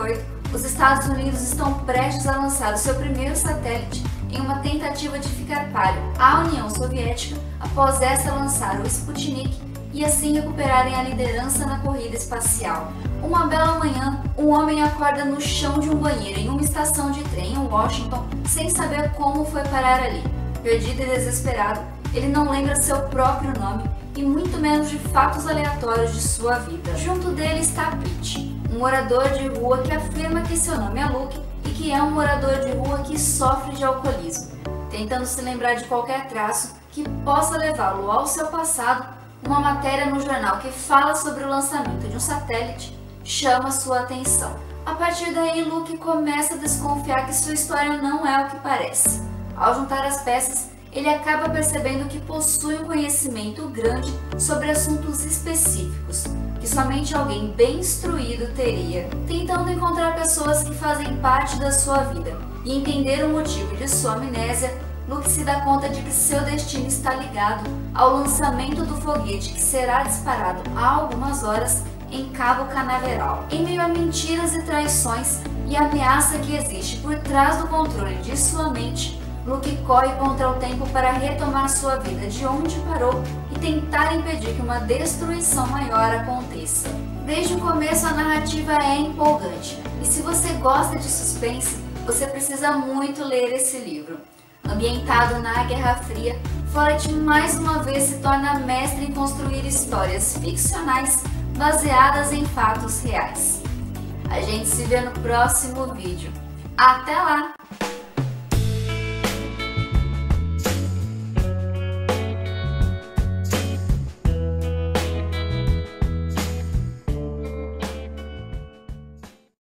2018, os Estados Unidos estão prestes a lançar o seu primeiro satélite em uma tentativa de ficar páreo à União Soviética após esta lançar o Sputnik e assim recuperarem a liderança na corrida espacial. Uma bela manhã, um homem acorda no chão de um banheiro em uma estação de trem em Washington sem saber como foi parar ali. Perdido e desesperado, ele não lembra seu próprio nome e muito menos de fatos aleatórios de sua vida. Junto dele está Pete, um morador de rua que afirma que seu nome é Luke e que é um morador de rua que sofre de alcoolismo. Tentando se lembrar de qualquer traço que possa levá-lo ao seu passado, uma matéria no jornal que fala sobre o lançamento de um satélite chama sua atenção. A partir daí, Luke começa a desconfiar que sua história não é o que parece. Ao juntar as peças, ele acaba percebendo que possui um conhecimento grande sobre assuntos específicos, que somente alguém bem instruído teria. Tentando encontrar pessoas que fazem parte da sua vida e entender o motivo de sua amnésia, Luke se dá conta de que seu destino está ligado ao lançamento do foguete que será disparado há algumas horas em Cabo Canaveral. Em meio a mentiras e traições e a ameaça que existe por trás do controle de sua mente, Luke corre contra o tempo para retomar sua vida de onde parou e tentar impedir que uma destruição maior aconteça. Desde o começo a narrativa é empolgante e se você gosta de suspense, você precisa muito ler esse livro. Ambientado na Guerra Fria, Follett mais uma vez se torna mestre em construir histórias ficcionais baseadas em fatos reais. A gente se vê no próximo vídeo. Até lá!